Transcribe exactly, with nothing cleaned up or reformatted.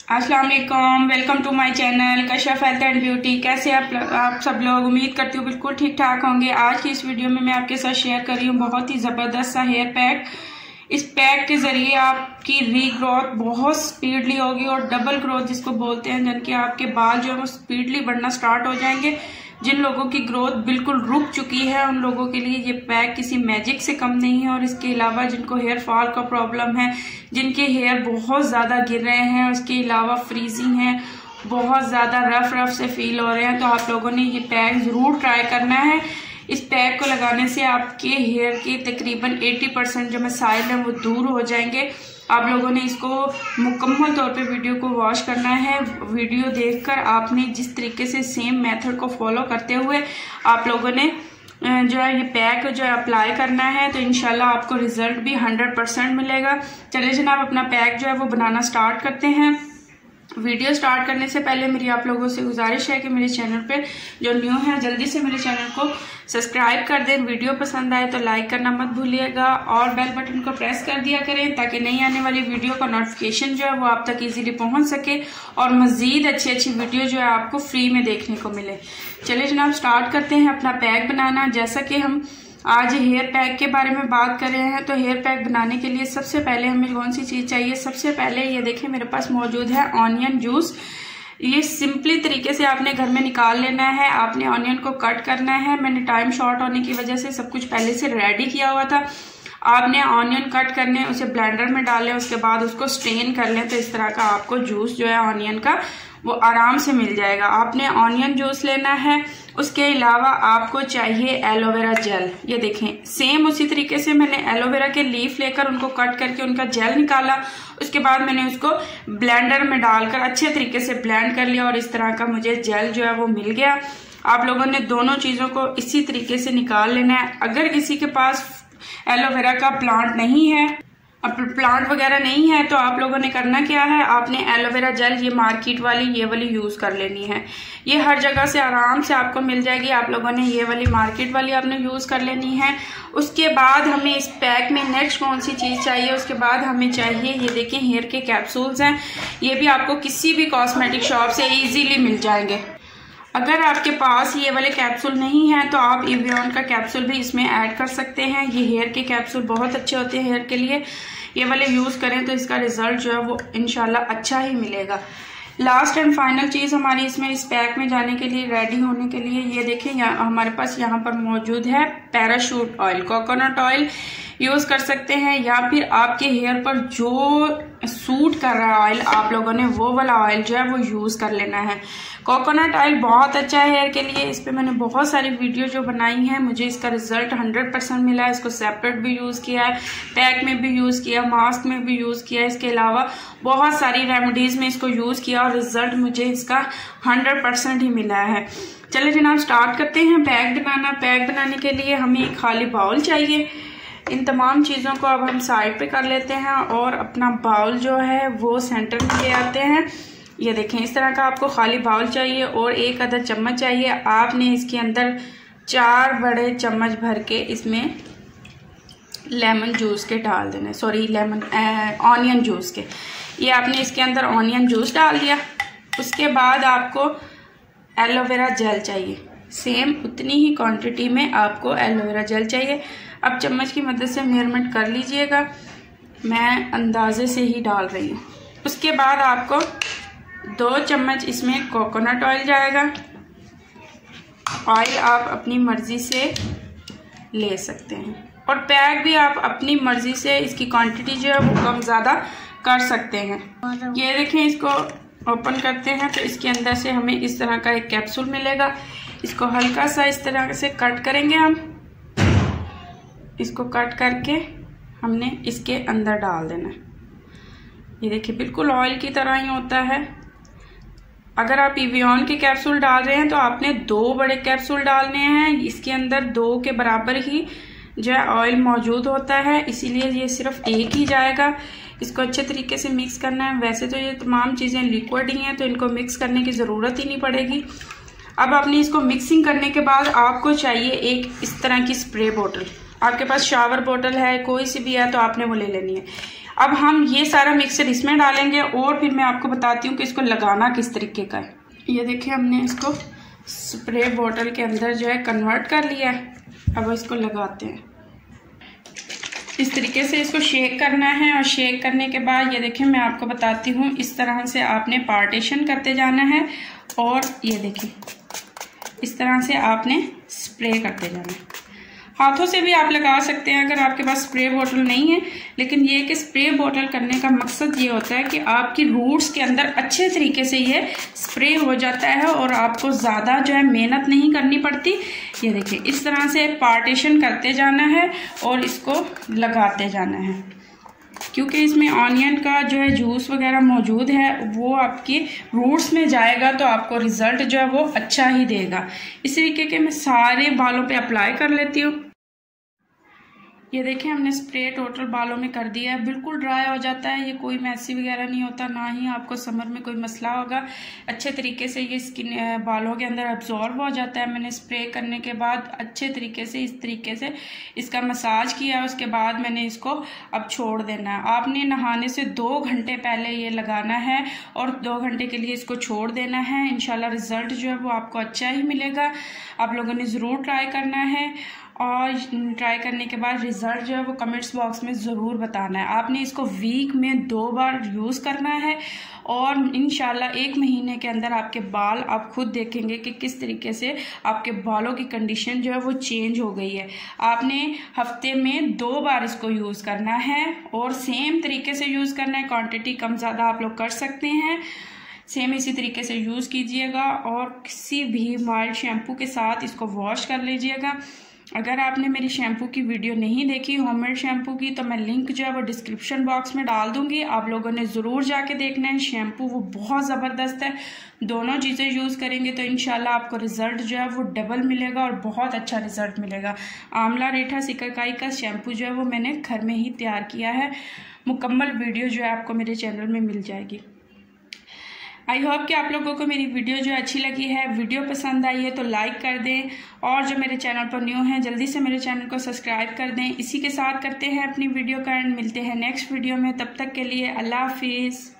अस्सलाम वालेकुम, welcome to my channel Kashaf health and beauty. कैसे आप आप सब लोग? उम्मीद करती हूँ बिल्कुल ठीक ठाक होंगे। आज की इस वीडियो में मैं आपके साथ शेयर कर रही हूँ बहुत ही ज़बरदस्त सा हेयर पैक। इस पैक के ज़रिए आपकी रीग्रोथ बहुत स्पीडली होगी और डबल ग्रोथ जिसको बोलते हैं, जिनके आपके बाल जो है वो स्पीडली बढ़ना स्टार्ट हो जाएंगे। जिन लोगों की ग्रोथ बिल्कुल रुक चुकी है उन लोगों के लिए ये पैक किसी मैजिक से कम नहीं है। और इसके अलावा जिनको हेयर फॉल का प्रॉब्लम है, जिनके हेयर बहुत ज़्यादा गिर रहे हैं, उसके अलावा फ्रीजिंग है, बहुत ज़्यादा रफ रफ से फील हो रहे हैं, तो आप लोगों ने ये पैक ज़रूर ट्राई करना है। इस पैक को लगाने से आपके हेयर के तकरीबन अस्सी परसेंट जो मसाइल हैं वो दूर हो जाएंगे। आप लोगों ने इसको मुकम्मल तौर पे वीडियो को वॉच करना है। वीडियो देखकर आपने जिस तरीके से सेम मेथड को फॉलो करते हुए आप लोगों ने जो है ये पैक जो है अप्लाई करना है, तो इंशाल्लाह आपको रिजल्ट भी हंड्रेड परसेंट मिलेगा। चलिए जनाब, अपना पैक जो है वो बनाना स्टार्ट करते हैं। वीडियो स्टार्ट करने से पहले मेरी आप लोगों से गुजारिश है कि मेरे चैनल पे जो न्यू है जल्दी से मेरे चैनल को सब्सक्राइब कर दें। वीडियो पसंद आए तो लाइक करना मत भूलिएगा और बेल बटन को प्रेस कर दिया करें ताकि नई आने वाली वीडियो का नोटिफिकेशन जो है वो आप तक इजीली पहुंच सके और मजीद अच्छी अच्छी वीडियो जो है आपको फ्री में देखने को मिले। चलिए जनाब, स्टार्ट करते हैं अपना पैक बनाना। जैसा कि हम आज हेयर पैक के बारे में बात कर रहे हैं, तो हेयर पैक बनाने के लिए सबसे पहले हमें कौन सी चीज़ चाहिए? सबसे पहले ये देखें मेरे पास मौजूद है ऑनियन जूस। ये सिंपली तरीके से आपने घर में निकाल लेना है। आपने ऑनियन को कट करना है। मैंने टाइम शॉर्ट होने की वजह से सब कुछ पहले से रेडी किया हुआ था। आपने ऑनियन कट करने, उसे ब्लेंडर में डालें, उसके बाद उसको स्ट्रेन कर लें, तो इस तरह का आपको जूस जो है ऑनियन का वो आराम से मिल जाएगा। आपने ऑनियन जूस लेना है। उसके अलावा आपको चाहिए एलोवेरा जेल। ये देखें, सेम उसी तरीके से मैंने एलोवेरा के लीफ लेकर उनको कट करके उनका जेल निकाला। उसके बाद मैंने उसको ब्लेंडर में डालकर अच्छे तरीके से ब्लेंड कर लिया और इस तरह का मुझे जेल जो है वो मिल गया। आप लोगों ने दोनों चीज़ों को इसी तरीके से निकाल लेना है। अगर किसी के पास एलोवेरा का प्लांट नहीं है, अब प्लांट वगैरह नहीं है, तो आप लोगों ने करना क्या है, आपने एलोवेरा जेल ये मार्केट वाली ये वाली यूज़ कर लेनी है। ये हर जगह से आराम से आपको मिल जाएगी। आप लोगों ने ये वाली मार्केट वाली आपने यूज़ कर लेनी है। उसके बाद हमें इस पैक में नेक्स्ट कौन सी चीज़ चाहिए? उसके बाद हमें चाहिए, ये देखें, हेयर के कैप्सूल्स हैं। ये भी आपको किसी भी कॉस्मेटिक शॉप से ईजीली मिल जाएंगे। अगर आपके पास ये वाले कैप्सूल नहीं है तो आप इवियन का कैप्सूल भी इसमें ऐड कर सकते हैं। ये हेयर के कैप्सूल बहुत अच्छे होते हैं हेयर के लिए। ये वाले यूज़ करें तो इसका रिजल्ट जो है वो इंशाल्लाह अच्छा ही मिलेगा। लास्ट एंड फाइनल चीज़ हमारी इसमें इस पैक में जाने के लिए, रेडी होने के लिए, ये देखें यहाँ हमारे पास यहाँ पर मौजूद है Parachute oil. Coconut oil use कर सकते हैं या फिर आपके हेयर पर जो सूट कर रहा है ऑयल, आप लोगों ने वो वाला ऑयल जो है वो यूज़ कर लेना है। कोकोनट ऑयल बहुत अच्छा है हेयर के लिए। इस पर मैंने बहुत सारी वीडियो जो बनाई हैं, मुझे इसका रिजल्ट हंड्रेड परसेंट मिला है। इसको सेपरेट भी यूज़ किया है, पैक में भी यूज़ किया, मास्क में भी यूज़ किया। इसके अलावा बहुत सारी रेमेडीज़ में इसको यूज़ किया और रिजल्ट मुझे इसका हंड्रेड परसेंट ही मिला है। चलिए जनाब, स्टार्ट करते हैं पैक बनाना। पैक बनाने के लिए हमें एक खाली बाउल चाहिए। इन तमाम चीज़ों को अब हम साइड पे कर लेते हैं और अपना बाउल जो है वो सेंटर में ले आते हैं। ये देखें, इस तरह का आपको खाली बाउल चाहिए और एक आधा चम्मच चाहिए। आपने इसके अंदर चार बड़े चम्मच भर के इसमें लेमन जूस के डाल देना, सॉरी लेमन ऑनियन जूस के। ये आपने इसके अंदर ऑनियन जूस डाल दिया। उसके बाद आपको एलोवेरा जेल चाहिए। सेम उतनी ही क्वांटिटी में आपको एलोवेरा जेल चाहिए। अब चम्मच की मदद से मेजरमेंट कर लीजिएगा, मैं अंदाजे से ही डाल रही हूँ। उसके बाद आपको दो चम्मच इसमें कोकोनट ऑयल जाएगा। ऑयल आप अपनी मर्ज़ी से ले सकते हैं और पैक भी आप अपनी मर्ज़ी से इसकी क्वांटिटी जो है वो कम ज़्यादा कर सकते हैं। ये देखें, इसको ओपन करते हैं तो इसके अंदर से हमें इस तरह का एक कैप्सूल मिलेगा। इसको हल्का सा इस तरह से कट करेंगे हम। इसको कट करके हमने इसके अंदर डाल देना। ये देखिए, बिल्कुल ऑयल की तरह ही होता है। अगर आप इवियन के कैप्सूल डाल रहे हैं तो आपने दो बड़े कैप्सूल डालने हैं। इसके अंदर दो के बराबर ही जो है ऑयल मौजूद होता है, इसीलिए ये सिर्फ एक ही जाएगा। इसको अच्छे तरीके से मिक्स करना है। वैसे तो ये तमाम चीज़ें लिक्विड ही हैं तो इनको मिक्स करने की ज़रूरत ही नहीं पड़ेगी। अब आपने इसको मिक्सिंग करने के बाद आपको चाहिए एक इस तरह की स्प्रे बोतल। आपके पास शावर बोतल है, कोई सी भी है तो आपने वो ले लेनी है। अब हम ये सारा मिक्सचर इसमें डालेंगे और फिर मैं आपको बताती हूँ कि इसको लगाना किस तरीके का है। ये देखिए हमने इसको स्प्रे बोतल के अंदर जो है कन्वर्ट कर लिया है। अब इसको लगाते हैं। इस तरीके से इसको शेक करना है और शेक करने के बाद ये देखिए मैं आपको बताती हूँ, इस तरह से आपने पार्टीशन करते जाना है और ये देखिए इस तरह से आपने स्प्रे करते जाना है। हाथों से भी आप लगा सकते हैं अगर आपके पास स्प्रे बोतल नहीं है, लेकिन ये कि स्प्रे बोतल करने का मकसद ये होता है कि आपकी रूट्स के अंदर अच्छे तरीके से ये स्प्रे हो जाता है और आपको ज़्यादा जो है मेहनत नहीं करनी पड़ती। ये देखिए इस तरह से पार्टीशन करते जाना है और इसको लगाते जाना है, क्योंकि इसमें ऑनियन का जो है जूस वगैरह मौजूद है वो आपकी रूट्स में जाएगा तो आपको रिज़ल्ट जो है वो अच्छा ही देगा। इस तरीके के मैं सारे बालों पे अप्लाई कर लेती हूँ। ये देखिए हमने स्प्रे टोटल बालों में कर दिया है, बिल्कुल ड्राई हो जाता है, ये कोई मैसी वगैरह नहीं होता, ना ही आपको समर में कोई मसला होगा। अच्छे तरीके से ये स्किन बालों के अंदर अब्जॉर्ब हो जाता है। मैंने स्प्रे करने के बाद अच्छे तरीके से इस तरीके से इसका मसाज किया, उसके बाद मैंने इसको अब छोड़ देना है। आपने नहाने से दो घंटे पहले ये लगाना है और दो घंटे के लिए इसको छोड़ देना है। इंशाल्लाह रिज़ल्ट जो है वो आपको अच्छा ही मिलेगा। आप लोगों ने ज़रूर ट्राई करना है और ट्राई करने के बाद रिज़ल्ट जो है वो कमेंट्स बॉक्स में ज़रूर बताना है। आपने इसको वीक में दो बार यूज़ करना है और इंशाल्लाह एक महीने के अंदर आपके बाल आप खुद देखेंगे कि किस तरीके से आपके बालों की कंडीशन जो है वो चेंज हो गई है। आपने हफ्ते में दो बार इसको यूज़ करना है और सेम तरीके से यूज़ करना है। क्वांटिटी कम ज़्यादा आप लोग कर सकते हैं। सेम इसी तरीके से यूज़ कीजिएगा और किसी भी माइल्ड शैम्पू के साथ इसको वॉश कर लीजिएगा। अगर आपने मेरी शैम्पू की वीडियो नहीं देखी होममेड शैम्पू की, तो मैं लिंक जो है वो डिस्क्रिप्शन बॉक्स में डाल दूंगी, आप लोगों ने ज़रूर जाके देखना है। शैम्पू वो बहुत ज़बरदस्त है, दोनों चीज़ें यूज़ करेंगे तो इंशाल्लाह आपको रिज़ल्ट जो है वो डबल मिलेगा और बहुत अच्छा रिज़ल्ट मिलेगा। आंवला रेठा सिकाकाई का शैम्पू जो है वो मैंने घर में ही तैयार किया है। मुकम्मल वीडियो जो है आपको मेरे चैनल में मिल जाएगी। आई होप कि आप लोगों को मेरी वीडियो जो अच्छी लगी है। वीडियो पसंद आई है तो लाइक कर दें और जो मेरे चैनल पर न्यू हैं जल्दी से मेरे चैनल को सब्सक्राइब कर दें। इसी के साथ करते हैं अपनी वीडियो का एंड, मिलते हैं नेक्स्ट वीडियो में। तब तक के लिए अल्लाह हाफिज़।